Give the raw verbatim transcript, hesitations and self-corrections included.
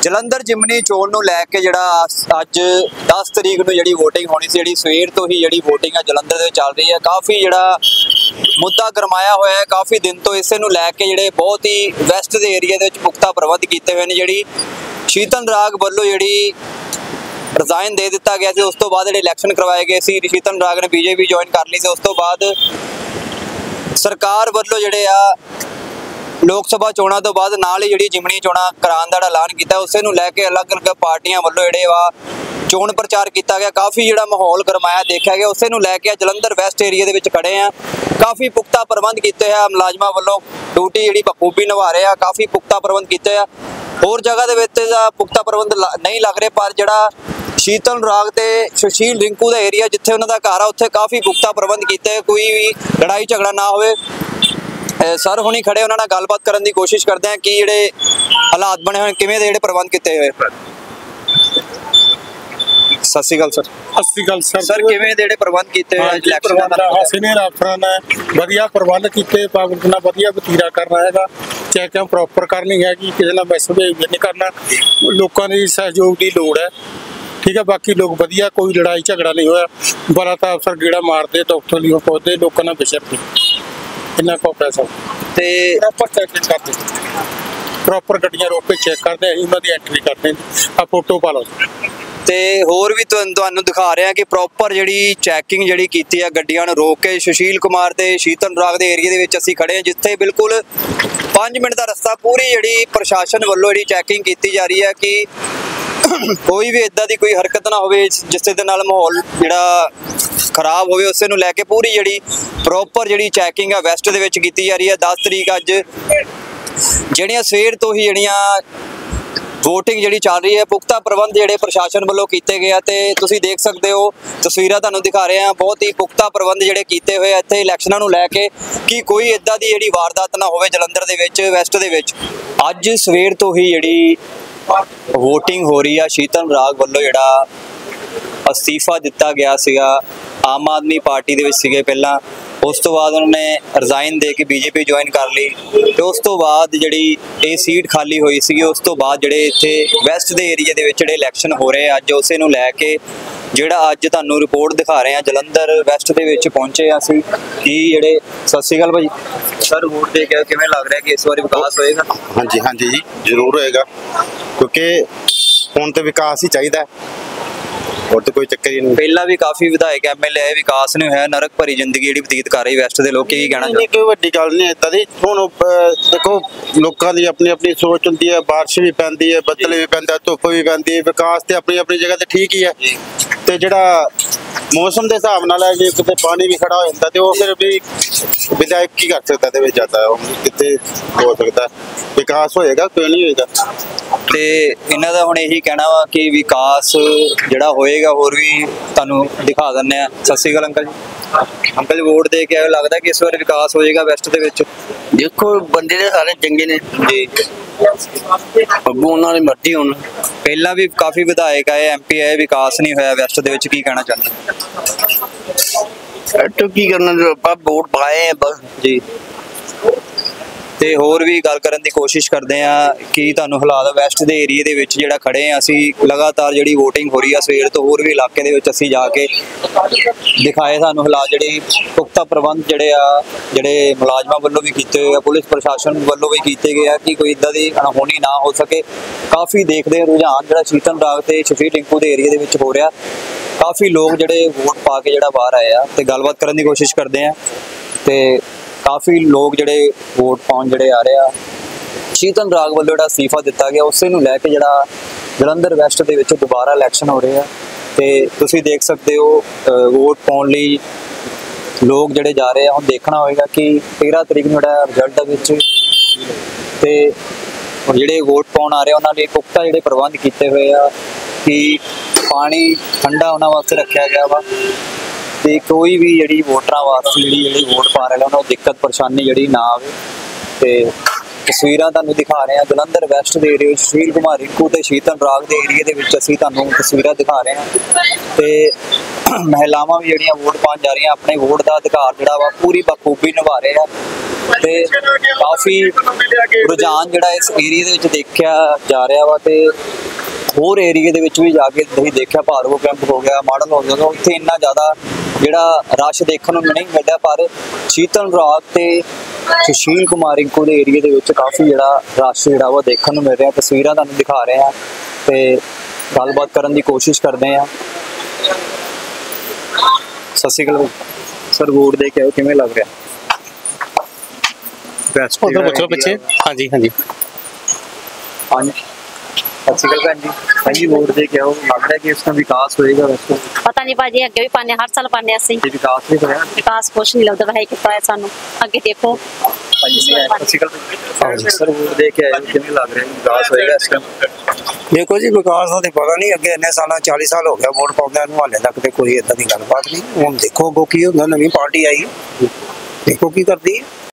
ਜਲੰਧਰ ਜਿਮਨੀ ਚੋਣ ਨੂੰ ਲੈ ਕੇ ਜਿਹੜਾ ਅੱਜ ਦਸ ਤਰੀਕ ਨੂੰ ਜਿਹੜੀ VOTING ਹੋਣੀ ਸੀ, ਜਿਹੜੀ ਸਵੇਰ ਤੋਂ ਹੀ ਜਿਹੜੀ VOTING ਆ ਜਲੰਧਰ ਦੇ ਵਿੱਚ ਚੱਲ ਰਹੀ ਹੈ। ਕਾਫੀ ਜਿਹੜਾ ਮੁੱਦਾ ਗਰਮਾਇਆ ਹੋਇਆ ਹੈ ਕਾਫੀ ਦਿਨ ਤੋਂ, ਇਸੇ ਨੂੰ ਲੈ ਕੇ ਜਿਹੜੇ ਬਹੁਤ ਹੀ ਵੈਸਟ ਦੇ ਏਰੀਆ ਦੇ ਵਿੱਚ ਪੁਖਤਾ ਪ੍ਰਬੰਧ ਕੀਤੇ ਹੋਏ ਨੇ। ਜਿਹੜੀ ਸ਼ੀਤਲ ਰਾਗ ਵੱਲੋਂ ਜਿਹੜੀ ਰਿਜ਼ਾਈਨ ਦੇ ਦਿੱਤਾ ਗਿਆ ਸੀ, ਉਸ ਤੋਂ ਬਾਅਦ ਜਿਹੜੇ ਇਲੈਕਸ਼ਨ ਕਰਵਾਏ ਗਏ ਸੀ, ਸ਼ੀਤਲ ਰਾਗ ਨੇ ਬੀਜੇਪੀ ਜੁਆਇਨ ਕਰ ਲਈ ਸੀ। ਉਸ ਤੋਂ ਬਾਅਦ ਸਰਕਾਰ ਵੱਲੋਂ ਜਿਹੜੇ ਆ ਲੋਕ ਸਭਾ ਚੋਣਾਂ ਤੋਂ ਬਾਅਦ ਨਾਲ ਹੀ ਜਿਹੜੀ ਜਿਮਣੀ ਚੋਣਾਂ ਕਰਾਉਣ ਦਾ ਐਲਾਨ ਕੀਤਾ, ਉਸੇ ਨੂੰ ਲੈ ਕੇ ਅਲੱਗ-ਅਲੱਗ ਪਾਰਟੀਆਂ ਵੱਲੋਂ ਜਿਹੜੇ ਵਾ ਚੋਣ ਪ੍ਰਚਾਰ ਕੀਤਾ ਗਿਆ। ਕਾਫੀ ਜਿਹੜਾ ਮਾਹੌਲ ਗਰਮਾਇਆ ਦੇਖਿਆ ਗਿਆ, ਉਸੇ ਨੂੰ ਲੈ ਕੇ ਜਲੰਧਰ ਵੈਸਟ ਏਰੀਆ ਦੇ ਵਿੱਚ ਖੜੇ ਆ। ਕਾਫੀ ਪੁਖਤਾ ਪ੍ਰਬੰਧ ਕੀਤੇ ਆ ਮੁਲਾਜ਼ਮਾਂ ਵੱਲੋਂ, ਡਿਊਟੀ ਜਿਹੜੀ ਬਖੂਬੀ ਨਿਭਾ ਰਹੇ ਆ, ਕਾਫੀ ਪੁਖਤਾ ਪ੍ਰਬੰਧ ਕੀਤੇ ਆ। ਹੋਰ ਜਗ੍ਹਾ ਦੇ ਵਿੱਚ ਪੁਖਤਾ ਪ੍ਰਬੰਧ ਨਹੀਂ ਲੱਗ ਰਹੇ, ਪਰ ਜਿਹੜਾ ਸ਼ੀਤਲ ਰਾਗ ਤੇ ਸੁਸ਼ੀਲ ਰਿੰਕੂ ਦਾ ਏਰੀਆ ਜਿੱਥੇ ਉਹਨਾਂ ਦਾ ਘਰ ਆ, ਉੱਥੇ ਕਾਫੀ ਪੁਖਤਾ ਪ੍ਰਬੰਧ ਕੀਤੇ, ਕੋਈ ਵੀ ਲੜਾਈ ਝਗੜਾ ਨਾ ਹੋਵੇ। ਸਰ ਹੁਣੀ ਖੜੇ, ਉਹਨਾਂ ਨਾਲ ਗੱਲਬਾਤ ਕਰਨ ਦੀ ਕੋਸ਼ਿਸ਼ ਕਰਦੇ ਆ ਕਿ ਜਿਹੜੇ ਹਾਲਾਤ ਬਣੇ ਹੋਏ ਕਿਵੇਂ ਦੇ ਜਿਹੜੇ ਪ੍ਰਬੰਧ ਕੀਤੇ ਹੋਏ। ਸਤਿ ਸ਼੍ਰੀ ਅਕਾਲ ਸਰ। ਸਤਿ ਸ਼੍ਰੀ ਅਕਾਲ ਸਰ। ਸਰ ਕਿਵੇਂ ਦੇ ਜਿਹੜੇ ਪ੍ਰਬੰਧ ਕੀਤੇ ਹੋਏ ਇਲੈਕਸ਼ਨ ਦਾ? ਸੀਨੀਅਰ ਅਫਸਰਾਂ ਨੇ ਵਧੀਆ ਪ੍ਰਬੰਧ ਕੀਤੇ, ਪਬਲਿਕ ਨਾਲ ਵਧੀਆ ਵਤੀਰਾ ਕਰਨਾ ਹੈਗਾ, ਚੈਕਿੰਗ ਪ੍ਰੋਪਰ ਕਰਨੀ ਹੈਗੀ, ਕਿਸੇ ਨਾਲ ਮਿਸਬਿਹੇਵ ਨਹੀਂ ਕਰਨਾ, ਲੋਕਾਂ ਦੀ ਸਹਿਯੋਗ ਦੀ ਲੋੜ ਹੈ। ਠੀਕ ਹੈ, ਬਾਕੀ ਲੋਕ ਵਧੀਆ, ਕੋਈ ਲੜਾਈ ਝਗੜਾ ਨਹੀਂ ਹੋਇਆ। ਬੜਾ ਤਾਂ ਅਫਸਰ ਗੇੜਾ ਮਾਰਦੇ, ਡਾਕਟਰ ਲਈ ਪਹੁੰਚਦੇ, ਲੋਕਾਂ ਨਾਲ ਵਿਚਰਦੇ, ਇੰਨਾ ਕੋ ਪੈਸਾ ਤੇ ਪ੍ਰੋਪਰ ਚੈਕਿੰਗ ਕਰਦੇ, ਪ੍ਰੋਪਰ ਗੱਡੀਆਂ ਰੋਕ ਕੇ ਚੈੱਕ ਕਰਦੇ, ਅਸੀਂ ਉਹਨਾਂ ਦੀ ਐਂਟਰੀ ਕਰਦੇ। ਆ ਫੋਟੋ ਪਾ ਲਓ। ਤੇ ਹੋਰ ਵੀ ਤੁਹਾਨੂੰ ਦਿਖਾ ਰਿਹਾ ਕਿ ਪ੍ਰੋਪਰ ਜਿਹੜੀ ਚੈਕਿੰਗ ਜਿਹੜੀ ਕੀਤੀ ਆ ਗੱਡੀਆਂ ਨੂੰ ਰੋਕ ਕੇ। ਸੁਸ਼ੀਲ ਕੁਮਾਰ ਤੇ ਸ਼ੀਤਲ ਰਾਗ ਦੇ ਏਰੀਆ ਦੇ ਵਿੱਚ ਅਸੀਂ ਖੜੇ ਹਾਂ, ਜਿੱਥੇ ਬਿਲਕੁਲ ਪੰਜ ਮਿੰਟ ਦਾ ਰਸਤਾ ਪੂਰੀ ਜਿਹੜੀ ਪ੍ਰਸ਼ਾਸਨ ਵੱਲੋਂ ਜਿਹੜੀ ਚੈਕਿੰਗ ਕੀਤੀ ਜਾ ਰਹੀ ਹੈ ਕਿ ਕੋਈ ਵੀ ਇਦਾਂ ਦੀ ਕੋਈ ਹਰਕਤ ਨਾ ਹੋਵੇ ਜਿਸ ਦੇ ਨਾਲ ਮਾਹੌਲ ਜਿਹੜਾ ਖਰਾਬ ਹੋਵੇ। ਉਸੇ ਨੂੰ ਲੈ ਕੇ ਪੂਰੀ ਜਿਹੜੀ ਪ੍ਰੋਪਰ ਜਿਹੜੀ ਚੈਕਿੰਗ ਆ ਵੈਸਟ ਦੇ ਵਿੱਚ ਕੀਤੀ ਜਾ ਰਹੀ ਹੈ। ਦਸ ਤਰੀਕ ਅੱਜ ਜਿਹੜੀਆਂ ਸਵੇਰ ਤੋਂ ਹੀ ਜਿਹੜੀਆਂ VOTING ਜਿਹੜੀ ਚੱਲ ਰਹੀ ਹੈ, ਪੁਖਤਾ ਪ੍ਰਬੰਧ ਜਿਹੜੇ ਪ੍ਰਸ਼ਾਸਨ ਵੱਲੋਂ ਕੀਤੇ ਗਏ ਆ। ਤੇ ਤੁਸੀਂ ਦੇਖ ਸਕਦੇ ਹੋ, ਤਸਵੀਰਾਂ ਤੁਹਾਨੂੰ ਦਿਖਾ ਰਹੇ ਆ, ਬਹੁਤ ਹੀ ਪੁਖਤਾ ਪ੍ਰਬੰਧ ਜਿਹੜੇ ਕੀਤੇ ਹੋਏ ਆ ਇੱਥੇ ਇਲੈਕਸ਼ਨਾਂ ਨੂੰ ਲੈ ਕੇ ਕਿ ਕੋਈ ਇਦਾਂ ਦੀ ਜਿਹੜੀ ਵਾਰਦਾਤ ਨਾ ਹੋਵੇ ਜਲੰਧਰ ਦੇ ਵਿੱਚ, ਵੈਸਟ ਦੇ ਵਿੱਚ। ਅੱਜ ਸਵੇਰ ਤੋਂ ਹੀ ਜਿਹੜੀ VOTING ਹੋ ਰਹੀ ਆ, ਸ਼ੀਤਲ ਰਾਗ ਵੱਲੋਂ ਜਿਹੜਾ ਅਸਤੀਫਾ ਦਿੱਤਾ ਗਿਆ ਸੀਗਾ, ਆਮ ਆਦਮੀ ਪਾਰਟੀ ਦੇ ਵਿੱਚ ਸੀਗੇ ਪਹਿਲਾਂ, ਉਸ ਤੋਂ ਬਾਅਦ ਉਹਨਾਂ ਨੇ ਰਿਜ਼ਾਈਨ ਦੇ ਕੇ ਬੀਜੇਪੀ ਜੁਆਇਨ ਕਰ ਲਈ ਤੇ ਉਸ ਤੋਂ ਬਾਅਦ ਜਿਹੜੀ ਇਹ ਸੀਟ ਖਾਲੀ ਹੋਈ ਸੀਗੀ, ਉਸ ਤੋਂ ਬਾਅਦ ਜਿਹੜੇ ਇੱਥੇ ਵੈਸਟ ਦੇ ਏਰੀਆ ਦੇ ਵਿੱਚ ਜਿਹੜੇ ਇਲੈਕਸ਼ਨ ਹੋ ਰਹੇ ਅੱਜ, ਉਸੇ ਨੂੰ ਲੈ ਕੇ ਜਿਹੜਾ ਅੱਜ ਤੁਹਾਨੂੰ ਰਿਪੋਰਟ ਦਿਖਾ ਰਹੇ ਆ ਜਲੰਧਰ ਵੈਸਟ ਦੇ ਵਿੱਚ ਪਹੁੰਚੇ ਆ ਅਸੀਂ ਕਿ ਜਿਹੜੇ। ਸਤਿ ਸ਼੍ਰੀ ਅਕਾਲ ਭਾਜੀ। ਸਰ ਵੋਟ ਦੇ ਕੇ ਕਿਵੇਂ ਲੱਗ ਰਿਹਾ ਕਿ ਇਸ ਵਾਰੀ ਵਿਕਾਸ ਹੋਏਗਾ? ਹਾਂਜੀ ਹਾਂਜੀ ਜੀ, ਜ਼ਰੂਰ ਹੋਏਗਾ, ਕਿਉਂਕਿ ਹੁਣ ਤੇ ਵਿਕਾਸ ਹੀ ਚਾਹੀਦਾ, ਹੋਰ ਤਾਂ ਕੋਈ ਚੱਕਰ ਹੀ ਨਹੀਂ। ਪਹਿਲਾਂ ਵੀ ਕਾਫੀ ਵਿਧਾਇਕ ਐਮਐਲਏ ਆਏ, ਵਿਕਾਸ ਨਹੀਂ ਹੋਇਆ, ਨਰਕ ਭਰੀ ਜ਼ਿੰਦਗੀ ਜਿਹੜੀ ਬਤੀਤ ਕਰ ਰਹੀ ਵੈਸਟ ਦੇ ਲੋਕ। ਕੀ ਕਹਿਣਾ ਚਾਹੁੰਦੇ? ਕੋਈ ਵੱਡੀ ਗੱਲ ਨਹੀਂ ਏਦਾਂ ਦੀ। ਹੁਣ ਦੇਖੋ, ਲੋਕਾਂ ਦੀ ਆਪਣੀ ਆਪਣੀ ਸੋਚ ਹੁੰਦੀ ਹੈ, ਬਾਰਿਸ਼ ਵੀ ਪੈਂਦੀ ਹੈ, ਬੱਦਲ ਵੀ ਪੈਂਦਾ, ਧੁੱਪ ਵੀ ਪੈਂਦੀ ਹੈ, ਵਿਕਾਸ ਤੇ ਆਪਣੀ ਆਪਣੀ ਜਗ੍ਹਾ ਤੇ ਠੀਕ ਹੀ ਹੈ। ਤੇ ਜਿਹੜਾ ਮੌਸਮ ਦੇ ਹਿਸਾਬ ਨਾਲ ਹੈ, ਜੇ ਕਿਤੇ ਪਾਣੀ ਵੀ ਖੜਾ ਹੋ ਜਾਂਦਾ ਤੇ ਉਹ ਫਿਰ ਵੀ ਵਿਧਾਇਕ ਕੀ ਕਰ ਸਕਦਾ, ਤੇ ਵਿੱਚ ਜਾਂਦਾ ਉਹ ਕਿਤੇ ਹੋ ਸਕਦਾ। ਵਿਕਾਸ ਹੋਏਗਾ, ਕੋਈ ਨਹੀਂ ਹੋਏਗਾ। ਤੇ ਇਹਨਾਂ ਦਾ ਹੁਣ ਇਹੀ ਕਹਿਣਾ ਵਾ ਕਿ ਵਿਕਾਸ ਜਿਹੜਾ ਹੋਏਗਾ, ਹੋਰ ਵੀ ਤੁਹਾਨੂੰ ਦਿਖਾ ਦਿੰਦੇ ਆ। Sat Sri Akal uncle ji. Uncle ji, vote ਦੇ ਕੇ ਲੱਗਦਾ ਕਿ ਇਸ ਵਾਰ ਵਿਕਾਸ ਹੋ ਜਾਏਗਾ ਵੈਸਟ ਦੇ ਵਿੱਚ? ਦੇਖੋ, ਬੰਦੇ ਦੇ ਸਾਰੇ ਚੰਗੇ ਨੇ ਜੀ, ਅੱਗੋਂ ਉਹਨਾਂ ਦੀ ਮਰਜ਼ੀ। ਹੁਣ ਪਹਿਲਾਂ ਵੀ ਕਾਫੀ ਵਿਧਾਇਕ ਆਏ, ਐਮਪੀ ਆਏ, ਵਿਕਾਸ ਨਹੀਂ ਹੋਇਆ ਵੈਸਟ ਦੇ ਵਿੱਚ। ਕੀ ਕਹਿਣਾ ਚਾਹੁੰਦੇ? ਐਟੋ ਕੀ ਕਰਨਾ, ਆਪਾਂ ਵੋਟ ਪਾਏ ਆ ਬਸ ਜੀ। ਤੇ ਹੋਰ ਵੀ ਗੱਲ ਕਰਨ ਦੀ ਕੋਸ਼ਿਸ਼ ਕਰਦੇ ਆ ਕਿ ਤੁਹਾਨੂੰ ਹਾਲਾਤ ਵੈਸਟ ਦੇ ਏਰੀਏ ਦੇ ਵਿੱਚ ਜਿਹੜਾ ਖੜੇ ਆ ਅਸੀਂ, ਲਗਾਤਾਰ ਜਿਹੜੀ VOTING ਹੋ ਰਹੀ ਆ ਸਵੇਰ ਤੋਂ, ਹੋਰ ਵੀ ਇਲਾਕੇ ਦੇ ਵਿੱਚ ਅਸੀਂ ਜਾ ਕੇ ਦਿਖਾਏ ਸਾਨੂੰ ਹਾਲਾਤ। ਜਿਹੜੇ ਪੁਖਤਾ ਪ੍ਰਬੰਧ ਜਿਹੜੇ ਆ ਜਿਹੜੇ ਮੁਲਾਜ਼ਮਾਂ ਵੱਲੋਂ ਵੀ ਕੀਤੇ ਹੋਏ ਆ, ਪੁਲਿਸ ਪ੍ਰਸ਼ਾਸਨ ਵੱਲੋਂ ਵੀ ਕੀਤੇ ਗਏ ਆ ਕਿ ਕੋਈ ਇੱਦਾਂ ਦੀ ਅਣਹੋਣੀ ਨਾ ਹੋ ਸਕੇ। ਕਾਫੀ ਦੇਖਦੇ ਰੁਝਾਨ ਜਿਹੜਾ ਸ਼ੀਤਲ ਰਾਗ ਤੇ ਸੁਸ਼ੀਲ ਰਿੰਕੂ ਦੇ ਏਰੀਏ ਦੇ ਵਿੱਚ ਹੋ ਰਿਹਾ, ਕਾਫੀ ਲੋਕ ਜਿਹੜੇ ਵੋਟ ਪਾ ਕੇ ਜਿਹੜਾ ਬਾਹਰ ਆਏ ਆ ਤੇ ਗੱਲਬਾਤ ਕਰਨ ਦੀ ਕੋਸ਼ਿਸ਼ ਕਰਦੇ ਆ। ਤੇ ਕਾਫੀ ਲੋਕ ਜਿਹੜੇ ਵੋਟ ਪਾਉਣ ਜਿਹੜੇ ਆ ਰਹੇ ਆ। ਸ਼ੀਤਲ ਰਾਗ ਵੱਲੋਂ ਜਿਹੜਾ ਅਸਤੀਫਾ ਦਿੱਤਾ ਗਿਆ, ਉਸੇ ਨੂੰ ਲੈ ਕੇ ਜਿਹੜਾ ਜਲੰਧਰ ਵੈਸਟ ਦੇ ਵਿੱਚ ਦੁਬਾਰਾ ਇਲੈਕਸ਼ਨ ਹੋ ਰਹੇ ਆ। ਤੇ ਤੁਸੀਂ ਦੇਖ ਸਕਦੇ ਹੋ, ਵੋਟ ਪਾਉਣ ਲਈ ਲੋਕ ਜਿਹੜੇ ਜਾ ਰਹੇ ਆ। ਹੁਣ ਦੇਖਣਾ ਹੋਏਗਾ ਕਿ ਤੇਰਾਂ ਤਰੀਕ ਨੂੰ ਜਿਹੜਾ ਰਿਜ਼ਲਟ ਦੇ ਵਿੱਚ ਤੇ ਜਿਹੜੇ ਵੋਟ ਪਾਉਣ ਆ ਰਹੇ ਉਹਨਾਂ ਲਈ ਪੁਖਤਾ ਜਿਹੜੇ ਪ੍ਰਬੰਧ ਕੀਤੇ ਹੋਏ ਆ ਕਿ ਪਾਣੀ ਠੰਡਾ ਉਹਨਾਂ ਵਾਸਤੇ ਰੱਖਿਆ ਗਿਆ ਵਾ ਤੇ ਕੋਈ ਵੀ ਜਿਹੜੀ ਵੋਟਰਾਂ ਵਾਸਤੇ ਜਿਹੜੀ ਜਿਹੜੀ ਵੋਟ ਪਾ ਰਹੇ ਉਹਨਾਂ ਨੂੰ ਦਿੱਕਤ ਪਰੇਸ਼ਾਨੀ ਜਿਹੜੀ ਨਾ ਆਵੇ। ਤੇ ਤਸਵੀਰਾਂ ਤੁਹਾਨੂੰ ਦਿਖਾ ਰਹੇ ਹਾਂ ਜਲੰਧਰ ਵੈਸਟ ਦੇ ਏਰੀਆ ਵਿੱਚ ਸੁਸ਼ੀਲ ਕੁਮਾਰ ਰਿੰਕੂ ਤੇ ਸ਼ੀਤਲ ਰਾਗ ਦੇ ਏਰੀਆ ਦੇ ਵਿੱਚ ਅਸੀਂ ਤੁਹਾਨੂੰ ਤਸਵੀਰਾਂ ਦਿਖਾ ਰਹੇ ਹਾਂ। ਤੇ ਮਹਿਲਾਵਾਂ ਵੀ ਜਿਹੜੀਆਂ ਵੋਟ ਪਾਉਣ ਜਾ ਰਹੀਆਂ, ਆਪਣੇ ਵੋਟ ਦਾ ਅਧਿਕਾਰ ਜਿਹੜਾ ਵਾ ਪੂਰੀ ਬਖੂਬੀ ਨਿਭਾ ਰਹੇ ਆ ਤੇ ਕਾਫੀ ਰੁਝਾਨ ਜਿਹੜਾ ਇਸ ਏਰੀਆ ਦੇ ਵਿੱਚ ਦੇਖਿਆ ਜਾ ਰਿਹਾ ਵਾ ਤੇ ਹੋਰ ਏਰੀਏ ਦੇ ਵਿੱਚ ਵੀ ਜਾ ਕੇ ਤੁਸੀਂ ਦੇਖਿਆ ਭਾਰਗੋ ਕੈਂਪ ਹੋ ਗਿਆ, ਮਾਡਲ ਹੋ ਗਿਆ, ਉੱਥੇ ਇੰਨਾ ਜ਼ਿਆਦਾ ਜਿਹੜਾ ਰਸ਼ ਦੇਖਣ ਨੂੰ ਨਹੀਂ ਮਿਲਦਾ, ਪਰ ਸ਼ੀਤਲ ਰਾਗ ਤੇ ਸੁਸ਼ੀਲ ਕੁਮਾਰ ਰਿੰਕੂ ਦੇ ਏਰੀਏ ਦੇ ਵਿੱਚ ਕਾਫੀ ਜਿਹੜਾ ਰਸ਼ ਜਿਹੜਾ ਉਹ ਦੇਖਣ ਨੂੰ ਮਿਲ ਰਿਹਾ। ਤਸਵੀਰਾਂ ਤੁਹਾਨੂੰ ਦਿਖਾ ਰਹੇ ਆ ਤੇ ਗੱਲਬਾਤ ਕਰਨ ਦੀ ਕੋਸ਼ਿਸ਼ ਕਰਦੇ ਆ। ਸਤਿ ਸ਼੍ਰੀ ਅਕਾਲ ਸਰ, ਵੋਟ ਦੇ ਕੇ ਆਓ, ਕਿਵੇਂ ਲੱਗ ਰਿਹਾ? ਉਧਰ ਬੱਚੋ ਪਿੱਛੇ। ਹਾਂਜੀ ਹਾਂਜੀ ਹਾਂਜੀ ਸਤਿ ਸ਼੍ਰੀ ਅਕਾਲ ਭੈਣ ਜੀ। ਹਾਂਜੀ ਵੋਟ ਦੇ ਕੇ ਆਓ, ਲੱਗ ਰਿਹਾ ਕਿ ਇਸ ਦਾ ਵਿਕਾਸ ਹੋਏਗਾ? ਵੈਸੇ ਪਤਾ ਨਹੀਂ ਭਾਜੀ, ਅੱਗੇ ਵੀ ਪਾਣੇ, ਹਰ ਸਾਲ ਪਾਣੇ ਅਸੀਂ। ਇਹ ਵਿਕਾਸ ਨਹੀਂ ਹੋਇਆ? ਵਿਕਾਸ ਕੁਛ ਨਹੀਂ ਲੱਗਦਾ ਵੈਸੇ ਕੀਤਾ ਹੈ ਸਾਨੂੰ, ਅੱਗੇ ਦੇਖੋ। ਹਾਂਜੀ ਸਤਿ ਸ਼੍ਰੀ ਅਕਾਲ। ਹਾਂਜੀ ਸਰ, ਵੋਟ ਦੇ ਕੇ ਆਏ, ਕਿਵੇਂ ਲੱਗ ਰਿਹਾ ਵਿਕਾਸ ਹੋਏਗਾ ਇਸ ਟਾਈਮ? ਦੇਖੋ ਜੀ, ਵਿਕਾਸ ਦਾ ਤੇ ਪਤਾ ਨਹੀਂ, ਅੱਗੇ ਇੰਨੇ ਸਾਲਾਂ ਚਾਲੀ ਸਾਲ ਹੋ ਗਿਆ ਵੋਟ ਪਾਉਂਦਿਆਂ ਨੂੰ, ਹਾਲੇ ਤੱਕ ਤੇ ਕੋਈ ਏਦਾਂ ਦੀ ਗੱਲਬਾਤ ਨਹੀਂ। ਹੁਣ ਦੇਖੋ ਅੱਗੋਂ ਕੀ ਹੁੰਦਾ, ਨਵੀਂ ਪਾਰਟੀ ਆਈ, ਦੇਖੋ ਕੀ ਕਰਦੀ ਹੈ।